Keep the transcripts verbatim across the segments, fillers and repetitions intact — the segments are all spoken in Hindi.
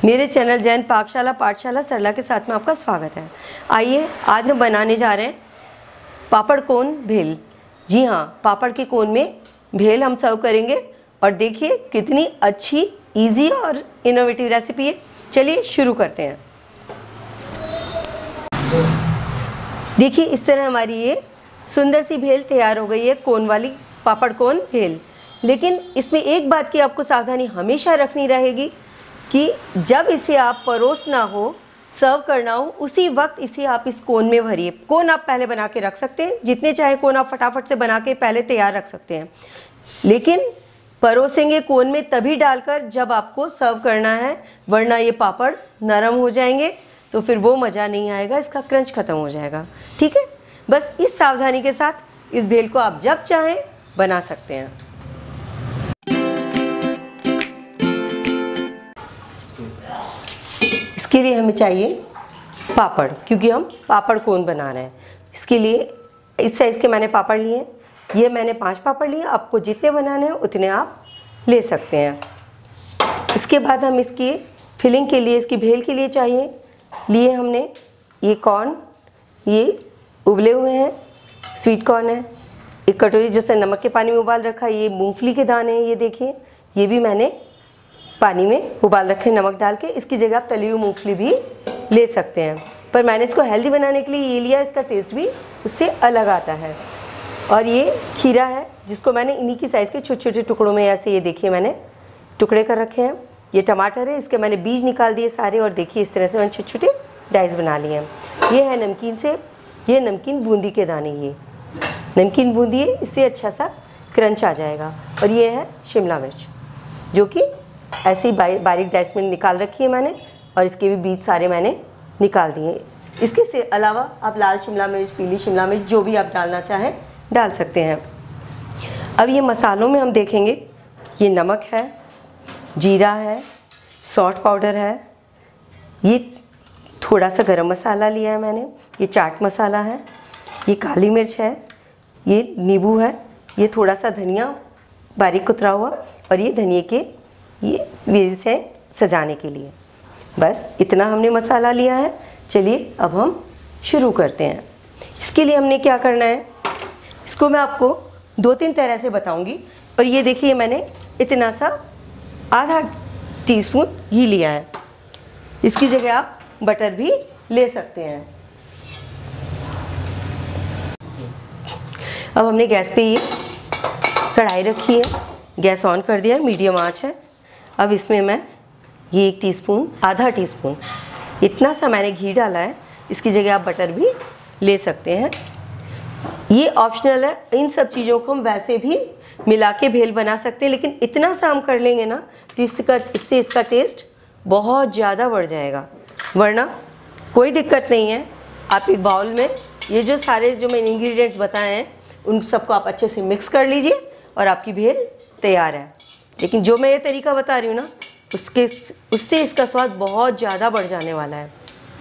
मेरे चैनल जैन पाकशाला पाठशाला सरला के साथ में आपका स्वागत है। आइए आज हम बनाने जा रहे हैं पापड़ कोन भेल। जी हाँ, पापड़ के कोन में भेल हम सर्व करेंगे और देखिए कितनी अच्छी इजी और इनोवेटिव रेसिपी है। चलिए शुरू करते हैं। देखिए इस तरह हमारी ये सुंदर सी भेल तैयार हो गई है, कोन वाली पापड़ कोन भेल। लेकिन इसमें एक बात की आपको सावधानी हमेशा रखनी रहेगी कि जब इसे आप परोसना हो, सर्व करना हो, उसी वक्त इसे आप इस कोन में भरिए। कोन आप पहले बना के रख सकते हैं, जितने चाहे कोन आप फटाफट से बना के पहले तैयार रख सकते हैं, लेकिन परोसेंगे कोन में तभी डालकर जब आपको सर्व करना है, वरना ये पापड़ नरम हो जाएंगे तो फिर वो मज़ा नहीं आएगा, इसका क्रंच ख़त्म हो जाएगा। ठीक है, बस इस सावधानी के साथ इस भेल को आप जब चाहें बना सकते हैं। इसके लिए हमें चाहिए पापड़, क्योंकि हम पापड़ कोन बना रहे हैं। इसके लिए इस साइज़ के मैंने पापड़ लिए हैं। ये मैंने पांच पापड़ लिए, आपको जितने बनाने हैं उतने आप ले सकते हैं। इसके बाद हम इसकी फिलिंग के लिए, इसकी भेल के लिए चाहिए लिए हमने ये कॉर्न, ये उबले हुए हैं, स्वीट कॉर्न है। एक कटोरी जैसे नमक के पानी में उबाल रखा, ये मूंगफली के दाने हैं, ये देखिए ये भी मैंने पानी में उबाल रखे नमक डाल के। इसकी जगह आप तली हुई मूंगफली भी ले सकते हैं, पर मैंने इसको हेल्दी बनाने के लिए ये लिया, इसका टेस्ट भी उससे अलग आता है। और ये खीरा है जिसको मैंने इन्हीं की साइज़ के छोटे छोटे टुकड़ों में ऐसे, ये देखिए मैंने टुकड़े कर रखे हैं। ये टमाटर है, इसके मैंने बीज निकाल दिए सारे और देखिए इस तरह से मैंने छोटे छोटे डाइस बना लिए हैं। ये है नमकीन से, ये नमकीन बूंदी के दाने, ये नमकीन बूंदी है, इससे अच्छा सा क्रंच आ जाएगा। और ये है शिमला मिर्च जो कि ऐसी बारीक डाइस में निकाल रखी है मैंने, और इसके भी बीज सारे मैंने निकाल दिए। इसके से अलावा आप लाल शिमला मिर्च, पीली शिमला मिर्च, जो भी आप डालना चाहें डाल सकते हैं। अब ये मसालों में हम देखेंगे, ये नमक है, जीरा है, सॉल्ट पाउडर है, ये थोड़ा सा गरम मसाला लिया है मैंने, ये चाट मसाला है, ये काली मिर्च है, ये नींबू है, ये थोड़ा सा धनिया बारीक कुतरा हुआ, और ये धनिए के ये बीज है सजाने के लिए। बस इतना हमने मसाला लिया है। चलिए अब हम शुरू करते हैं। इसके लिए हमने क्या करना है, इसको मैं आपको दो तीन तरह से बताऊंगी। और ये देखिए मैंने इतना सा आधा टीस्पून घी लिया है, इसकी जगह आप बटर भी ले सकते हैं। अब हमने गैस पे ये कढ़ाई रखी है, गैस ऑन कर दिया है, मीडियम आंच है। अब इसमें मैं ये एक टीस्पून, आधा टीस्पून इतना सा मैंने घी डाला है, इसकी जगह आप बटर भी ले सकते हैं। ये ऑप्शनल है, इन सब चीज़ों को हम वैसे भी मिला के भेल बना सकते हैं, लेकिन इतना सा हम कर लेंगे ना तो इसका इससे इसका टेस्ट बहुत ज़्यादा बढ़ जाएगा। वरना कोई दिक्कत नहीं है, आप एक बाउल में ये जो सारे जो मैंने इंग्रेडिएंट्स बताए हैं उन सबको आप अच्छे से मिक्स कर लीजिए और आपकी भेल तैयार है। लेकिन जो मैं ये तरीका बता रही हूँ ना, उसके उससे इसका स्वाद बहुत ज़्यादा बढ़ जाने वाला है।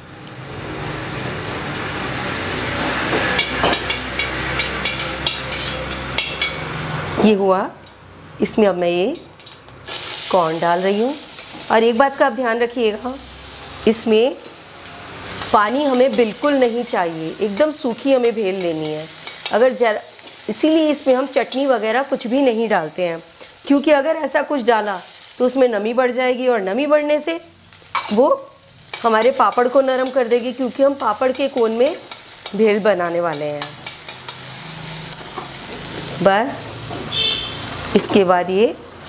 ये हुआ, इसमें अब मैं ये कॉर्न डाल रही हूँ। और एक बात का आप ध्यान रखिएगा, इसमें पानी हमें बिल्कुल नहीं चाहिए, एकदम सूखी हमें भेल लेनी है। अगर जरा इसीलिए इसमें हम चटनी वगैरह कुछ भी नहीं डालते हैं, क्योंकि अगर ऐसा कुछ डाला तो उसमें नमी बढ़ जाएगी, और नमी बढ़ने से वो हमारे पापड़ को नरम कर देगी, क्योंकि हम पापड़ के कोन में भेल बनाने वाले हैं। बस इसके बाद ये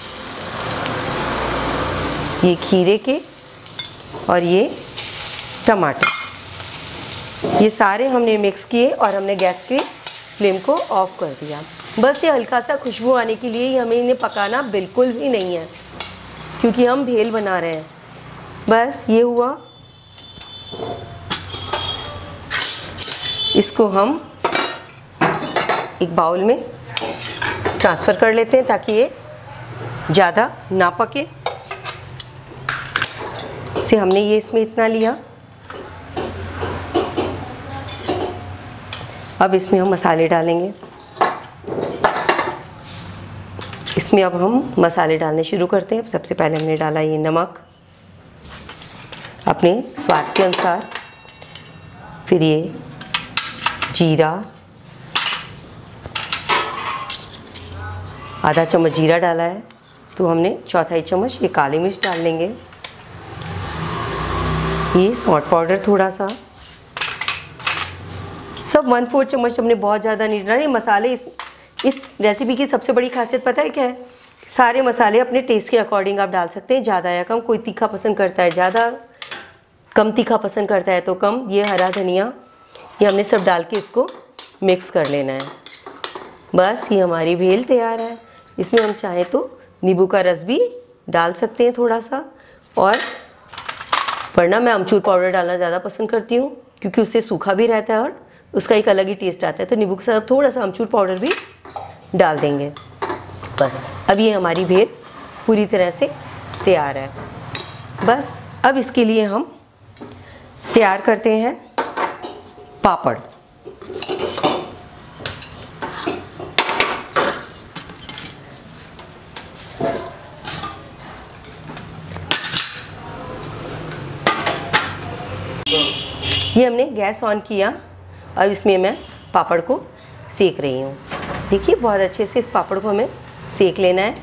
ये खीरे के और ये टमाटर, ये सारे हमने मिक्स किए और हमने गैस की फ्लेम को ऑफ कर दिया। बस ये हल्का सा खुशबू आने के लिए ही, हमें इन्हें पकाना बिल्कुल भी नहीं है, क्योंकि हम भेल बना रहे हैं। बस ये हुआ, इसको हम एक बाउल में ट्रांसफ़र कर लेते हैं ताकि ये ज़्यादा ना पके। से हमने ये इसमें इतना लिया। अब इसमें हम मसाले डालेंगे। इसमें अब हम मसाले डालने शुरू करते हैं। सबसे पहले हमने डाला ये नमक, अपने स्वाद के अनुसार। फिर ये जीरा, आधा चम्मच जीरा डाला है तो हमने चौथाई चम्मच ये काली मिर्च डाल लेंगे। ये सौंठ पाउडर थोड़ा सा, सब वन फोर्थ चम्मच, हमने बहुत ज़्यादा नहीं डालना। मसाले इस इस रेसिपी की सबसे बड़ी खासियत पता है क्या है? सारे मसाले अपने टेस्ट के अकॉर्डिंग आप डाल सकते हैं, ज़्यादा या कम। कोई तीखा पसंद करता है ज़्यादा, कम तीखा पसंद करता है तो कम। ये हरा धनिया, ये हमने सब डाल के इसको मिक्स कर लेना है। बस ये हमारी भेल तैयार है। इसमें हम चाहें तो नींबू का रस भी डाल सकते हैं थोड़ा सा, और वरना मैं अमचूर पाउडर डालना ज़्यादा पसंद करती हूँ क्योंकि उससे सूखा भी रहता है और उसका एक अलग ही टेस्ट आता है। तो नींबू के साथ थोड़ा सा अमचूर पाउडर भी डाल देंगे। बस अब ये हमारी भेल पूरी तरह से तैयार है। बस अब इसके लिए हम तैयार करते हैं पापड़। ये हमने गैस ऑन किया, अब इसमें मैं पापड़ को सेक रही हूँ। देखिए बहुत अच्छे से इस पापड़ को हमें सेक लेना है।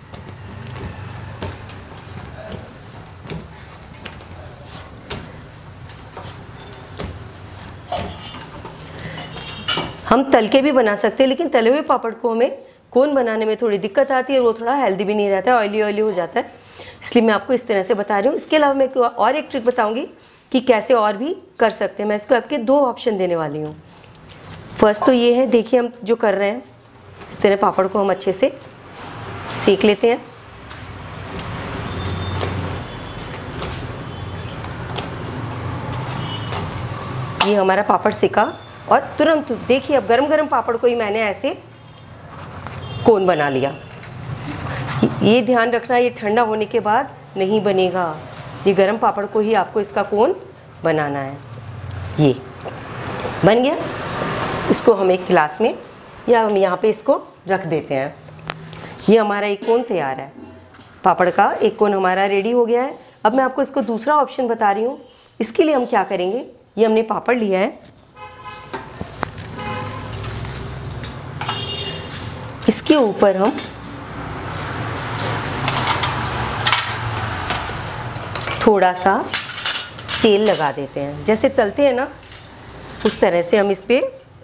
हम तल के भी बना सकते हैं, लेकिन तले हुए पापड़ को हमें कोन बनाने में थोड़ी दिक्कत आती है और वो थोड़ा हेल्दी भी नहीं रहता है, ऑयली ऑयली हो जाता है। इसलिए मैं आपको इस तरह से बता रही हूँ। इसके अलावा मैं और एक ट्रिक बताऊँगी कि कैसे और भी कर सकते हैं। मैं इसको आपके दो ऑप्शन देने वाली हूँ। फर्स्ट तो ये है, देखिए हम जो कर रहे हैं, इस तरह पापड़ को हम अच्छे से सेक लेते हैं। ये हमारा पापड़ सिका और तुरंत देखिए अब गरम गरम पापड़ को ही मैंने ऐसे कोन बना लिया। ये ध्यान रखना, ये ठंडा होने के बाद नहीं बनेगा, ये गरम पापड़ को ही आपको इसका कोन बनाना है। ये बन गया। इसको हम एक गिलास में या हम यहाँ पे इसको रख देते हैं। ये हमारा एक कोन तैयार है, पापड़ का एक कोन हमारा रेडी हो गया है। अब मैं आपको इसको दूसरा ऑप्शन बता रही हूँ। इसके लिए हम क्या करेंगे, ये हमने पापड़ लिया है, इसके ऊपर हम थोड़ा सा तेल लगा देते हैं। जैसे तलते हैं ना उस तरह से हम इस पे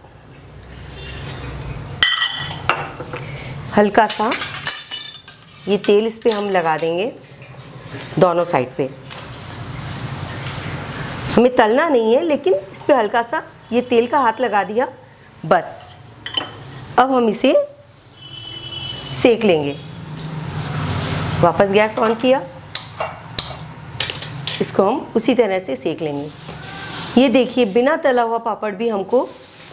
हल्का सा ये तेल इस पे हम लगा देंगे दोनों साइड पे। हमें तलना नहीं है, लेकिन इस पे हल्का सा ये तेल का हाथ लगा दिया बस। अब हम इसे सेक लेंगे। वापस गैस ऑन किया, इसको हम उसी तरह से सेक लेंगे। ये देखिए बिना तला हुआ पापड़ भी हमको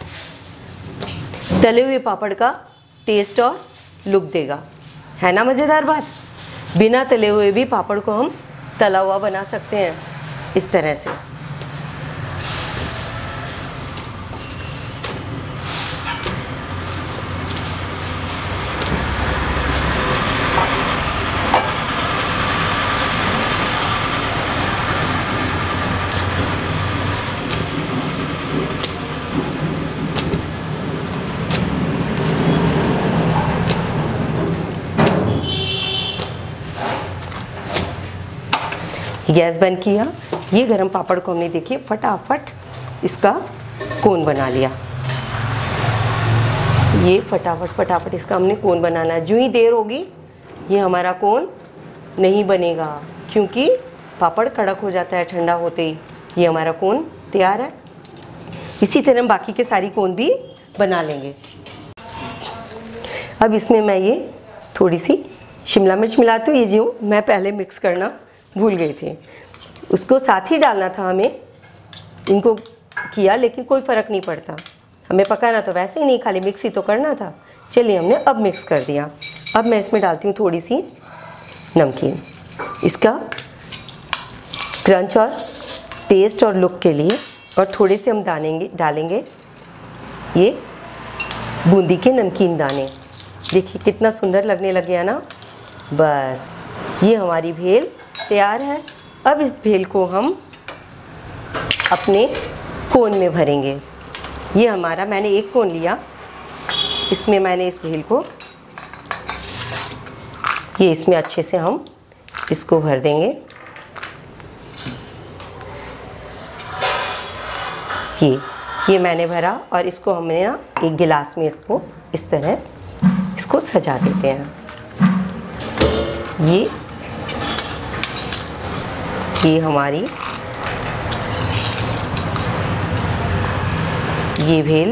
तले हुए पापड़ का टेस्ट और लुक देगा, है ना मज़ेदार बात। बिना तले हुए भी पापड़ को हम तला हुआ बना सकते हैं इस तरह से। गैस बंद किया, ये गरम पापड़ को हमने देखिए फटाफट इसका कोन बना लिया। ये फटाफट फटाफट इसका हमने कोन बनाना है। जो ही देर होगी ये हमारा कोन नहीं बनेगा, क्योंकि पापड़ कड़क हो जाता है ठंडा होते ही। ये हमारा कोन तैयार है। इसी तरह हम बाकी के सारी कोन भी बना लेंगे। अब इसमें मैं ये थोड़ी सी शिमला मिर्च मिलाती हूँ। ये जो मैं पहले मिक्स करना भूल गई थी, उसको साथ ही डालना था हमें, इनको किया लेकिन कोई फ़र्क नहीं पड़ता। हमें पकाना तो वैसे ही नहीं, खाली मिक्स ही तो करना था। चलिए हमने अब मिक्स कर दिया। अब मैं इसमें डालती हूँ थोड़ी सी नमकीन, इसका क्रंच और टेस्ट और लुक के लिए। और थोड़े से हम डालेंगे डालेंगे ये बूंदी के नमकीन दाने। देखिए कितना सुंदर लगने लग गया ना। बस ये हमारी भेल तैयार है। अब इस भेल को हम अपने कोन में भरेंगे। ये हमारा, मैंने एक कोन लिया, इसमें मैंने इस भेल को, ये इसमें अच्छे से हम इसको भर देंगे। ये ये मैंने भरा और इसको हमने ना एक गिलास में इसको इस तरह इसको सजा देते हैं। ये ये हमारी ये भेल,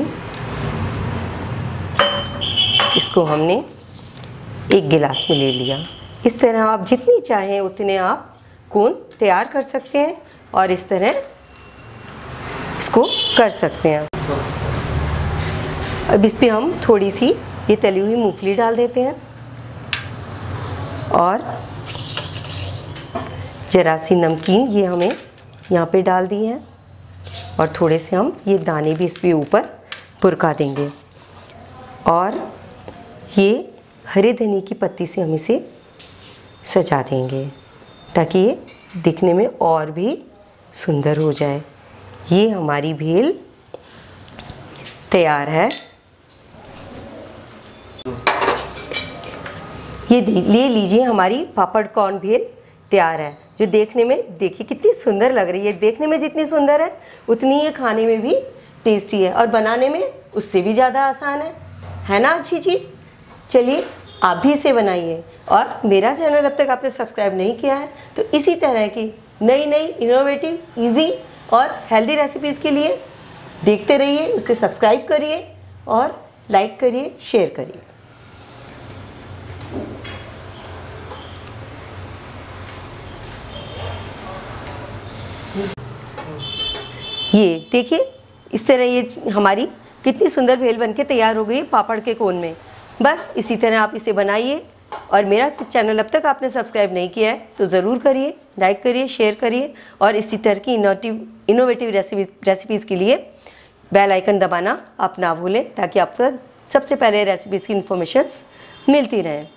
इसको हमने एक गिलास में ले लिया। इस तरह आप जितनी चाहें उतने आप कोन तैयार कर सकते हैं और इस तरह इसको कर सकते हैं। अब इस पे हम थोड़ी सी ये तली हुई मूंगफली डाल देते हैं और जरा सी नमकीन ये हमें यहाँ पे डाल दी है और थोड़े से हम ये दाने भी इस पे ऊपर बुरका देंगे और ये हरे धनिए की पत्ती से हम इसे सजा देंगे ताकि ये दिखने में और भी सुंदर हो जाए। ये हमारी भेल तैयार है। ये ले लीजिए, हमारी पापड़ कॉर्न भेल तैयार है, जो देखने में, देखिए कितनी सुंदर लग रही है। देखने में जितनी सुंदर है उतनी ये खाने में भी टेस्टी है और बनाने में उससे भी ज़्यादा आसान है है ना अच्छी चीज़। चलिए आप भी इसे बनाइए और मेरा चैनल अब तक आपने सब्सक्राइब नहीं किया है तो इसी तरह की नई नई इनोवेटिव, इजी और हेल्दी रेसिपीज़ के लिए देखते रहिए, उसे सब्सक्राइब करिए और लाइक करिए, शेयर करिए। ये देखिए इस तरह ये हमारी कितनी सुंदर भेल बनके तैयार हो गई पापड़ के कोन में। बस इसी तरह आप इसे बनाइए और मेरा चैनल अब तक आपने सब्सक्राइब नहीं किया है तो ज़रूर करिए, लाइक करिए, शेयर करिए और इसी तरह की इनोवेटिव इनोवेटिव रेसिपीज़ रेसिपीज़ के लिए बेल आइकन दबाना आप ना भूलें ताकि आपको सबसे पहले रेसिपीज़ की इन्फॉर्मेशंस मिलती रहें।